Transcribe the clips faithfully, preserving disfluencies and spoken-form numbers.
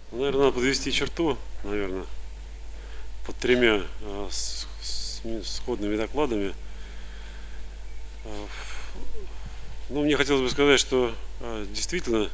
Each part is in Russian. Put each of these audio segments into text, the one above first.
Наверное, надо подвести черту, наверное, под тремя а, с- с- сходными докладами. А, Ну, мне хотелось бы сказать, что а, действительно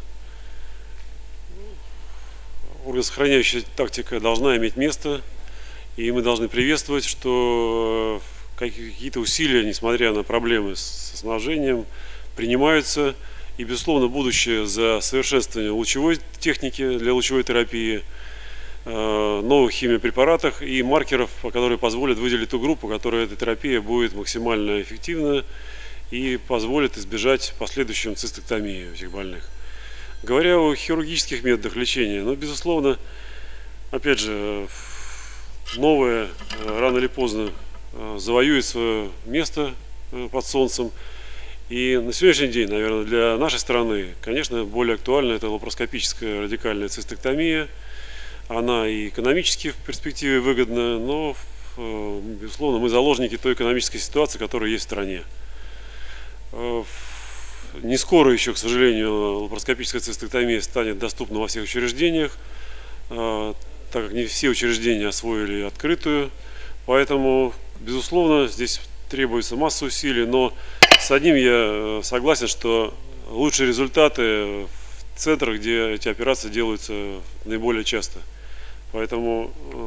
органосохраняющая тактика должна иметь место, и мы должны приветствовать, что э, какие-то усилия, несмотря на проблемы с со снабжением, принимаются. И, безусловно, будущее за совершенствование лучевой техники для лучевой терапии, э, новых химиопрепаратах и маркеров, которые позволят выделить ту группу, которая эта терапия будет максимально эффективна и позволит избежать последующей цистектомии у этих больных. Говоря о хирургических методах лечения, ну, безусловно, опять же, новое э, рано или поздно э, завоюет свое место э, под солнцем. И на сегодняшний день, наверное, для нашей страны, конечно, более актуальна это лапароскопическая радикальная цистектомия. Она и экономически в перспективе выгодна, но, э, безусловно, мы заложники той экономической ситуации, которая есть в стране. Э, Не скоро еще, к сожалению, лапароскопическая цистектомия станет доступна во всех учреждениях, э, так как не все учреждения освоили открытую. Поэтому, безусловно, здесь требуется масса усилий, но с одним я согласен, что лучшие результаты в центрах, где эти операции делаются наиболее часто. Поэтому,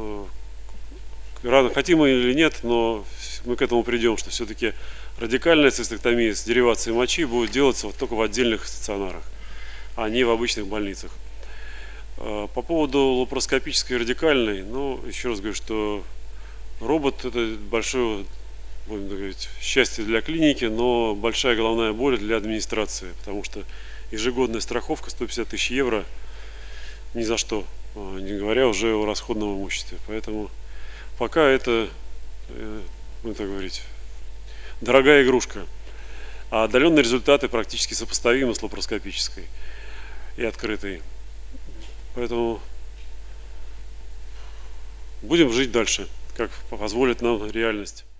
рано хотим мы или нет, но мы к этому придем, что все-таки радикальная цистектомия с деривацией мочи будет делаться вот только в отдельных стационарах, а не в обычных больницах. По поводу лапароскопической радикальной, ну, еще раз говорю, что робот это большое, будем говорить, счастье для клиники, но большая головная боль для администрации, потому что ежегодная страховка сто пятьдесят тысяч евро ни за что, не говоря уже о расходном имуществе. Поэтому пока это, будем так говорить, дорогая игрушка, а отдаленные результаты практически сопоставимы с лапароскопической и открытой. Поэтому будем жить дальше, как позволит нам реальность.